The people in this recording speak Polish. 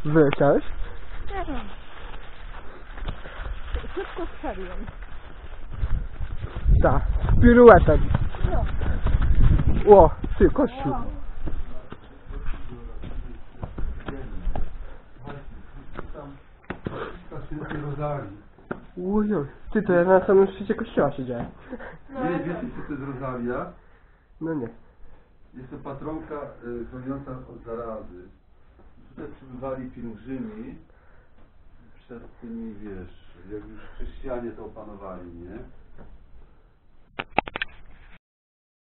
Wyleciałeś? Nie wiem. Szybko strzeliłem. Tak, z piruetem. No. O, ty, kościół. Wow. Rozarii. Ujoj, ty, to ja na samym szczycie kościoła siedziałem. No, Nie, ja wiecie co to jest rozaria? No nie. Jest to patronka chroniąca od zarazy. Tutaj przybywali pielgrzymi przed tymi, wiesz, jak już chrześcijanie to opanowali, nie?